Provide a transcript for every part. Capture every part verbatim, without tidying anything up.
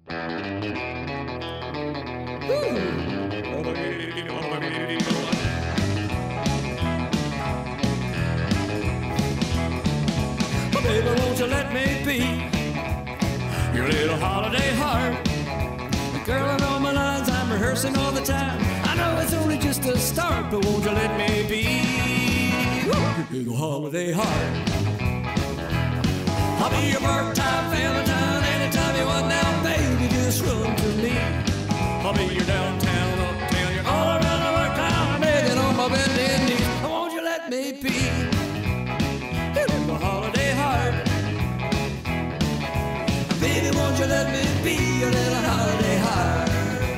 Baby, won't you let me be your little holiday heart? Girl, I know my lines, I'm rehearsing all the time. I know it's only just a start, but won't you let me be your little holiday heart? I'll be your part-time Valentine anytime you want now, baby, just run to me. I'll be your downtown, uptown, you're all around the work town, begging on my bending knees. Won't you let me be your little holiday heart? Baby, won't you let me be your little holiday heart?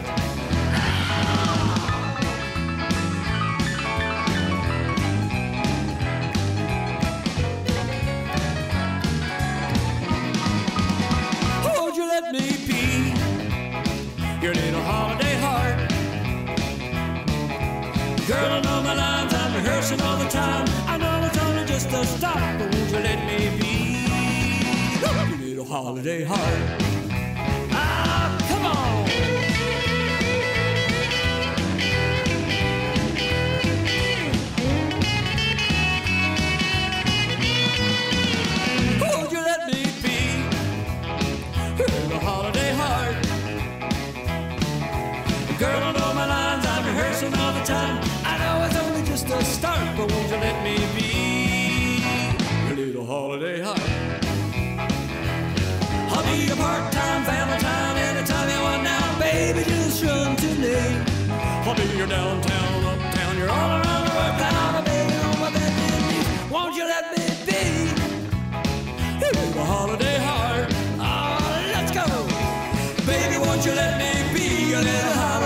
Won't you let me be your little holiday heart? Girl, I know my lines, I'm rehearsing all the time. I know it's only just a start, but won't you let me be your little holiday heart? Ah, come on! Won't you let me be your little holiday heart? Girl, I know my lines, I'm rehearsing all the time. I know it's only just a start, but won't you let me be your little holiday heart? I'll be your part-time Valentine anytime you want now, baby, just run to me. I'll be your downtown, uptown, you're all around the world town, baby, on my bended knees. Won't you let me be your little holiday heart? Oh, let's go. Baby, won't you let me be your little holiday heart?